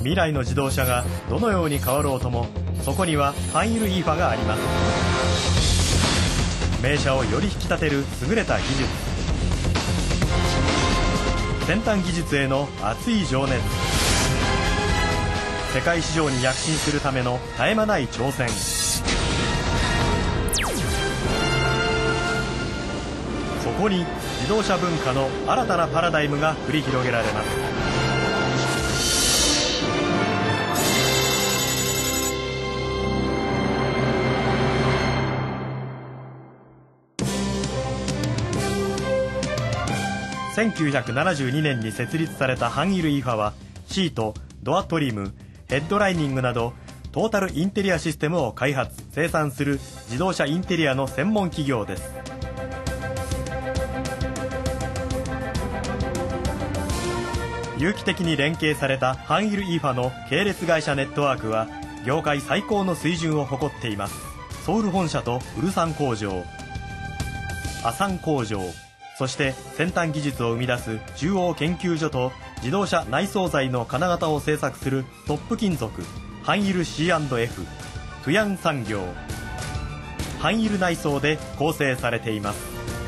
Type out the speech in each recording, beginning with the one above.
未来の自動車がどのように変わろうとも、そこにはハンイルイーファがあります。名車をより引き立てる優れた技術、先端技術への熱い情熱、世界市場に躍進するための絶え間ない挑戦。そこに自動車文化の新たなパラダイムが繰り広げられます。1972年に設立されたハンイルイーファは、シート、ドアトリム、ヘッドライニングなどトータルインテリアシステムを開発・生産する自動車インテリアの専門企業です。有機的に連携されたハンイルイーファの系列会社ネットワークは業界最高の水準を誇っています。ソウル本社とウルサン工場、アサン工場、そして先端技術を生み出す中央研究所と自動車内装材の金型を製作するトップ金属ハンイル C&F、 トゥヤン産業、ハンイル内装で構成されています。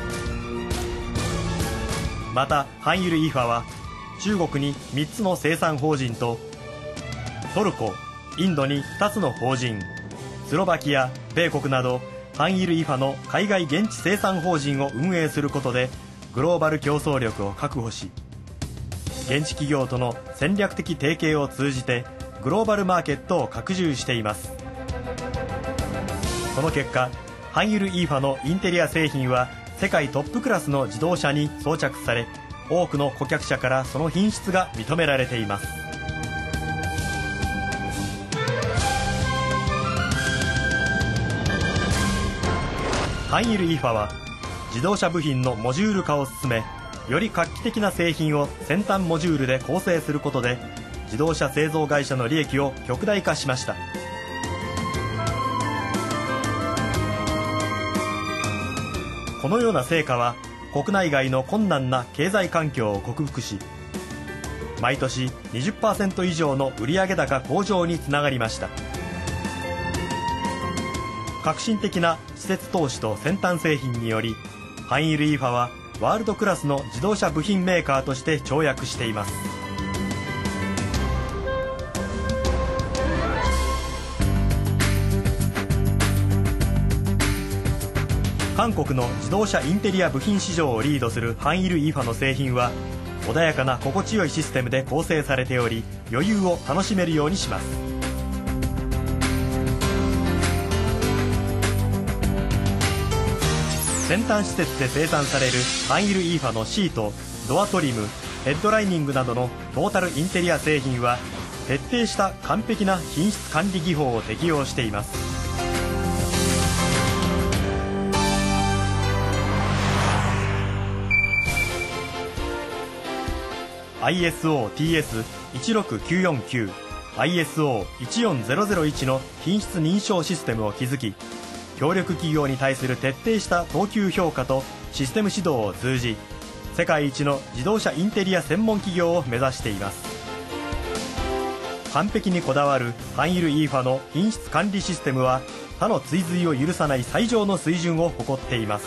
またハンイルイーファは中国に3つの生産法人とトルコ、インドに2つの法人、スロバキア、米国などハンイルイーファの海外現地生産法人を運営することでグローバル競争力を確保し、現地企業との戦略的提携を通じてグローバルマーケットを拡充しています。その結果、ハンイルイーファのインテリア製品は世界トップクラスの自動車に装着され、多くの顧客者からその品質が認められています。ハンイルイーファは自動車部品のモジュール化を進め、より画期的な製品を先端モジュールで構成することで自動車製造会社の利益を極大化しました。このような成果は国内外の困難な経済環境を克服し、毎年 20% 以上の売上高向上につながりました。革新的な施設投資と先端製品により、ハンイルイーファはワールドクラスの自動車部品メーカーとして跳躍しています。韓国の自動車インテリア部品市場をリードするハンイルイーファの製品は穏やかな心地よいシステムで構成されており、余裕を楽しめるようにします。先端施設で生産されるハンイルイーファのシート、ドアトリム、ヘッドライニングなどのトータルインテリア製品は徹底した完璧な品質管理技法を適用しています。ISO/TS16949、ISO14001 の品質認証システムを築き、協力企業に対する徹底した等級評価とシステム指導を通じ、世界一の自動車インテリア専門企業を目指しています。完璧にこだわるハンイルイーファの品質管理システムは他の追随を許さない最上の水準を誇っています。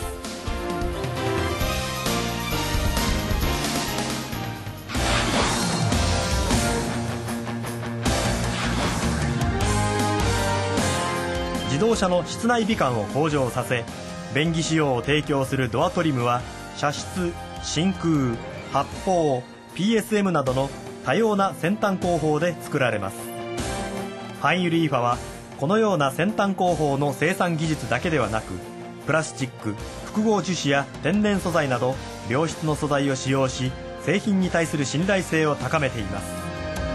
自動車の室内美観を向上させ、便宜仕様を提供するドアトリムは射出、真空、発泡、PSM などの多様な先端工法で作られます。ハンイルイーファはこのような先端工法の生産技術だけではなく、プラスチック、複合樹脂や天然素材など良質の素材を使用し、製品に対する信頼性を高めています。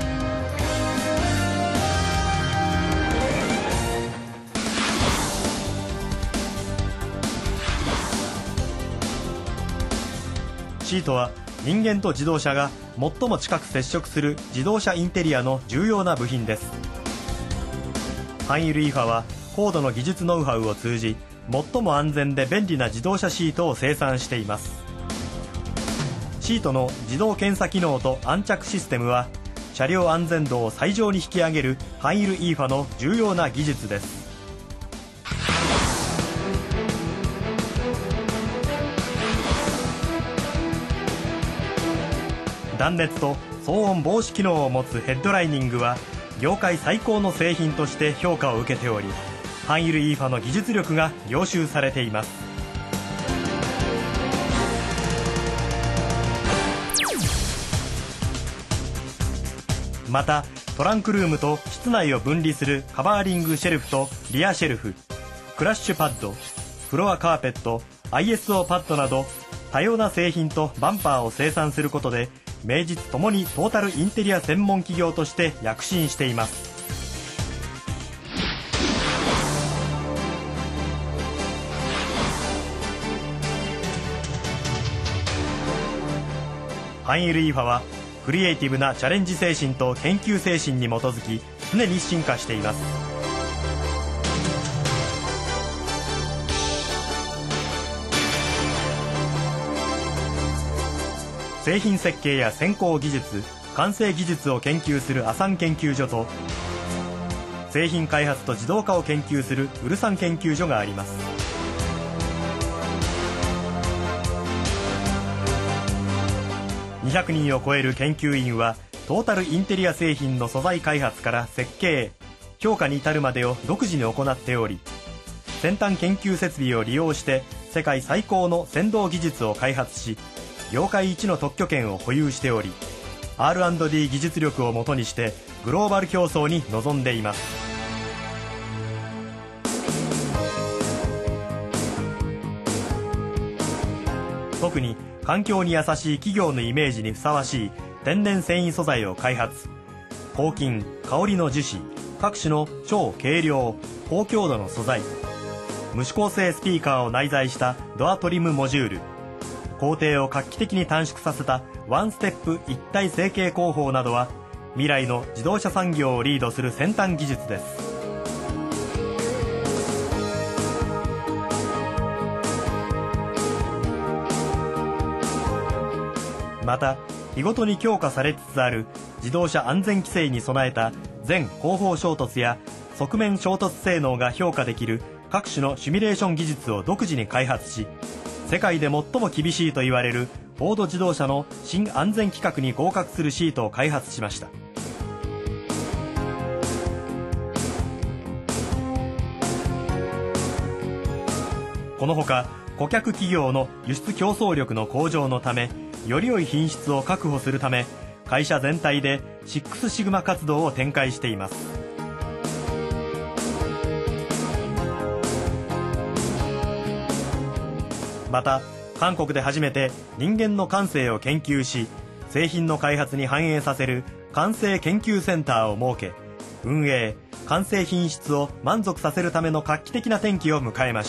シートは人間と自動車が最も近く接触する自動車インテリアの重要な部品です。ハンイルイーファは高度の技術ノウハウを通じ、最も安全で便利な自動車シートを生産しています。シートの自動検査機能と安着システムは車両安全度を最上に引き上げるハンイルイーファの重要な技術です。断熱と騒音防止機能を持つヘッドライニングは業界最高の製品として評価を受けており、ハンイルイーファの技術力が凝集されています。またトランクルームと室内を分離するカバーリングシェルフとリアシェルフ、クラッシュパッド、フロアカーペット、 ISO パッドなど多様な製品とバンパーを生産することで名実ともにトータルインテリア専門企業として躍進しています。ハンイルイーファはクリエイティブなチャレンジ精神と研究精神に基づき常に進化しています。製品設計や先行技術、完成技術を研究するアサン研究所と製品開発と自動化を研究するウルサン研究所があります。200人を超える研究員はトータルインテリア製品の素材開発から設計、評価に至るまでを独自に行っており、先端研究設備を利用して世界最高の先導技術を開発し、業界一の特許権を保有しており、 R&D 技術力をもとにしてグローバル競争に臨んでいます。特に環境に優しい企業のイメージにふさわしい天然繊維素材を開発、抗菌、香りの樹脂、各種の超軽量高強度の素材、無指向性スピーカーを内在したドアトリムモジュール、工程を画期的に短縮させたワンステップ一体成形工法などは未来の自動車産業をリードする先端技術です。また日ごとに強化されつつある自動車安全規制に備えた全後方衝突や側面衝突性能が評価できる各種のシミュレーション技術を独自に開発し、世界で最も厳しいと言われるフォード自動車の新安全規格に合格するシートを開発しました。このほか顧客企業の輸出競争力の向上のため、より良い品質を確保するため会社全体でシックスシグマ活動を展開しています。また韓国で初めて人間の感性を研究し製品の開発に反映させる感性研究センターを設け、運営、完成品質を満足させるための画期的な転機を迎えました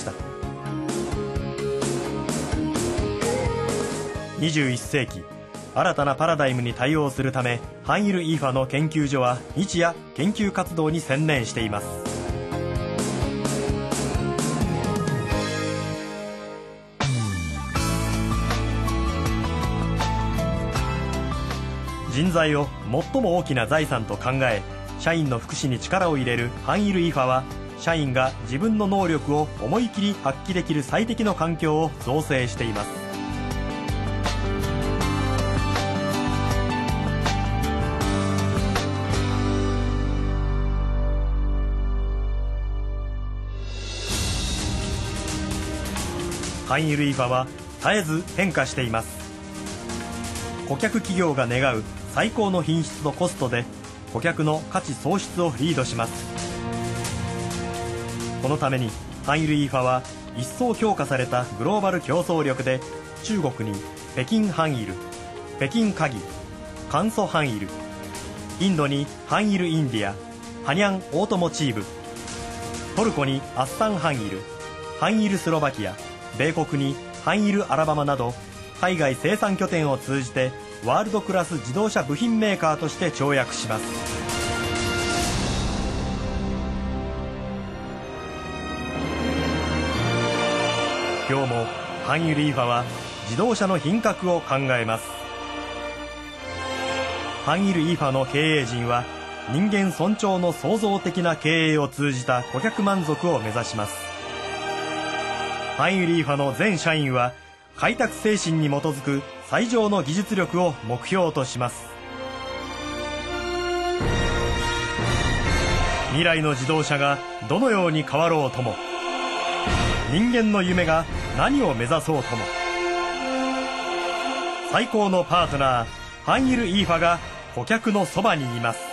。21世紀新たなパラダイムに対応するため、ハンイルイーファの研究所は日夜研究活動に専念しています。人材を最も大きな財産と考え、社員の福祉に力を入れるハンイルイーファは、社員が自分の能力を思い切り発揮できる最適の環境を造成しています。ハンイルイーファは絶えず変化しています。顧客企業が願う最高の品質とコストで顧客の価値創出をリードします。このためにハンイルイーファは一層強化されたグローバル競争力で、中国に北京ハンイル、北京カギ、甘肃ハンイル、インドにハンイルインディア、ハニャンオートモチーブ、トルコにアッサンハンイル、ハンイルスロバキア、米国にハンイルアラバマなど海外生産拠点を通じてワールドクラス自動車部品メーカーとして跳躍します。今日もハンイルイーファは自動車の品格を考えます。 ハンイルイーファの経営陣は人間尊重の創造的な経営を通じた顧客満足を目指します。ハンイルイーファの全社員は開拓精神に基づく最上の技術力を目標とします。未来の自動車がどのように変わろうとも、人間の夢が何を目指そうとも、最高のパートナーハンイルイーファが顧客のそばにいます。